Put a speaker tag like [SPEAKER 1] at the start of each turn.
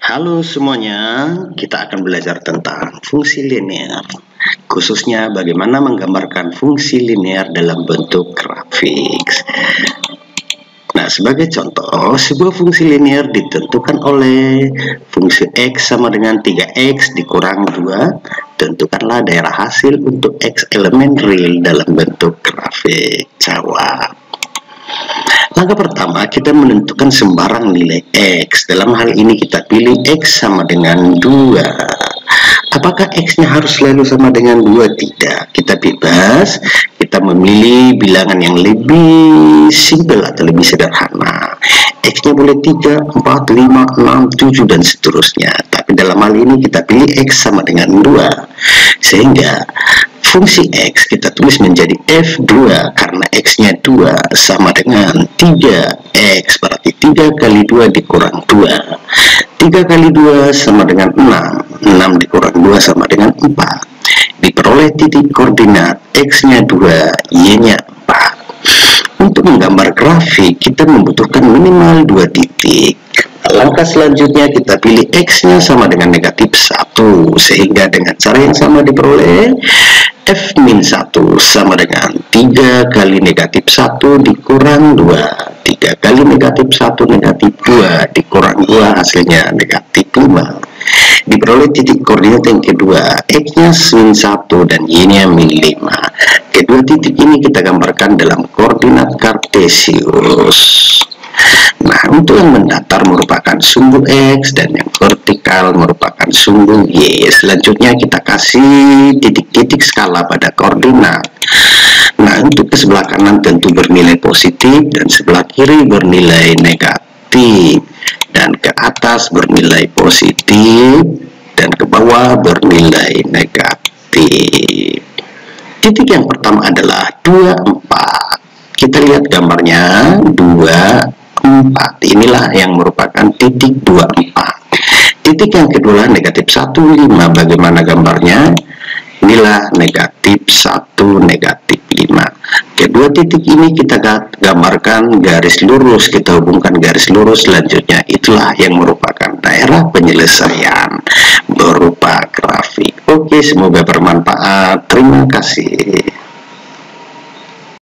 [SPEAKER 1] Halo semuanya, kita akan belajar tentang fungsi linear, khususnya bagaimana menggambarkan fungsi linear dalam bentuk grafik. Nah, sebagai contoh, sebuah fungsi linear ditentukan oleh fungsi X sama dengan 3X dikurang 2. Tentukanlah daerah hasil untuk X elemen real dalam bentuk grafik. Jawab. Langkah pertama, kita menentukan sembarang nilai X. Dalam hal ini kita pilih X sama dengan 2. Apakah X-nya harus selalu sama dengan 2? Tidak. Kita bebas. Kita memilih bilangan yang lebih simpel atau lebih sederhana. X-nya boleh 3, 4, 5, 6, 7, dan seterusnya. Tapi dalam hal ini kita pilih X sama dengan 2. Sehingga fungsi X kita tulis menjadi F2 karena X-nya 2 sama dengan 3X, berarti 3 kali 2 dikurang 2. 3 kali 2 sama dengan 6. 6 dikurang 2 sama dengan 4. Diperoleh titik koordinat X-nya 2, Y-nya 4. Untuk menggambar grafik, kita membutuhkan minimal 2 titik. Langkah selanjutnya kita pilih X-nya sama dengan negatif 1, sehingga dengan cara yang sama diperoleh F-1 sama dengan 3 kali negatif 1 dikurang 2. 3 kali negatif 1 negatif 2 dikurang 2 hasilnya negatif 5. Diperoleh titik koordinat yang kedua, X-nya sin 1 dan Y-nya min 5. Kedua titik ini kita gambarkan dalam koordinat kartesius. Nah, untuk yang mendatar merupakan sumbu X dan yang vertikal merupakan sumbu Y. Selanjutnya kita kasih titik-titik skala pada koordinat. Nah, untuk ke sebelah kanan tentu bernilai positif dan sebelah kiri bernilai negatif. Dan ke atas bernilai positif dan ke bawah bernilai negatif. Titik yang pertama adalah 2, 4. Kita lihat gambarnya 2, 4. Inilah yang merupakan titik 2, 4. Titik yang kedua negatif 1, 5. Bagaimana gambarnya? Inilah negatif 1, negatif 5. Kedua titik ini kita gambarkan garis lurus, kita hubungkan garis lurus. Selanjutnya itulah yang merupakan daerah penyelesaian berupa grafik. Oke, semoga bermanfaat. Terima kasih.